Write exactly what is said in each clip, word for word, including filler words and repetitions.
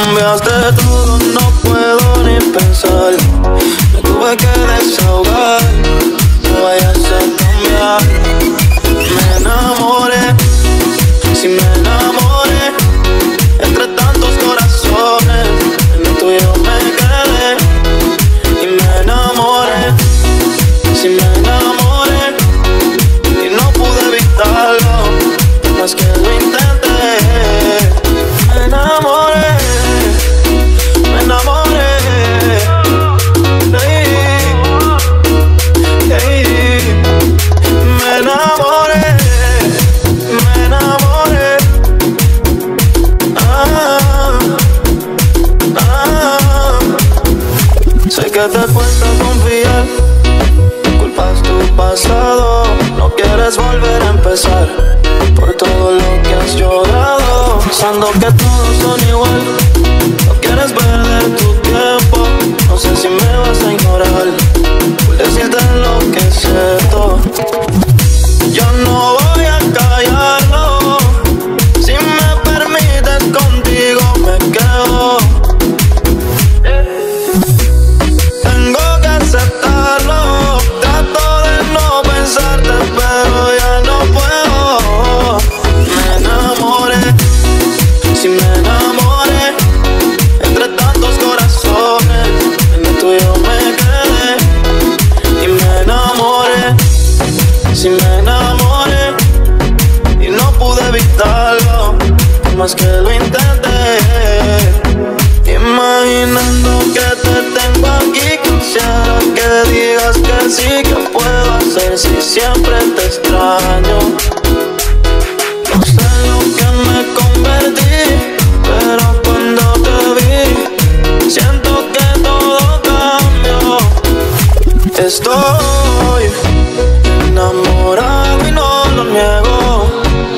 cambiaste todo, no puedo ni pensar. Me tuve que desahogar, no vayas a cambiar. Me enamoré, si me enamoré, entre tantos corazones, en el tuyo me quedé. Y me enamoré, si me enamoré, y no pude evitarlo, más que lo intenté. Me enamoré, me enamoré, hey, hey. Me enamoré, me enamoré, ah, ah. Sé que te cuesta confiar, culpas tu pasado, no quieres volver a empezar por todo lo que has llorado, pensando que todos son igual. No quieres perder tu tiempo, no sé si me vas a ignorar por decirte lo que siento. Yo no voy a callarlo, si me permites contigo me quedo. Tengo que aceptarlo, trato de no pensarte pero ya no puedo. Me enamoré, si me enamoré, entre tantos corazones, en el tuyo me quedé. Y me enamoré, si me enamoré, y no pude evitarlo, por más que lo intenté. Imaginando que te tengo aquí, quisiera que digas que sí, que puedo hacer si siempre te extraño. No sé lo que me convertí, pero cuando te vi, siento que todo cambió. Estoy enamorado y no lo niego.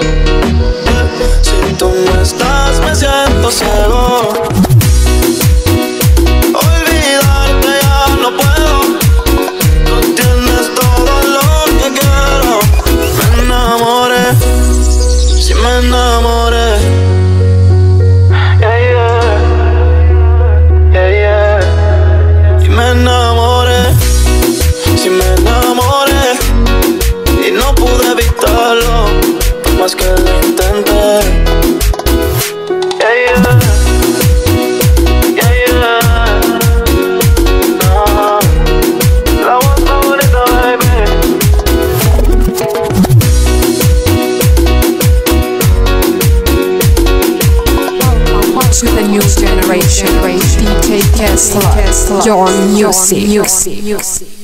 Si tú no estás me siento ciego. Olvidarte ya no puedo, tú tienes todo lo que quiero. Me enamoré, si me enamoré, yeah, yeah, yeah, yeah. Y me enamoré, si me enamoré, y no pude evitarlo, por más que lo intenté. Yeah, yeah, yeah, yeah. No, la voz favorita, baby. To the new generation, D J Kessler, your music.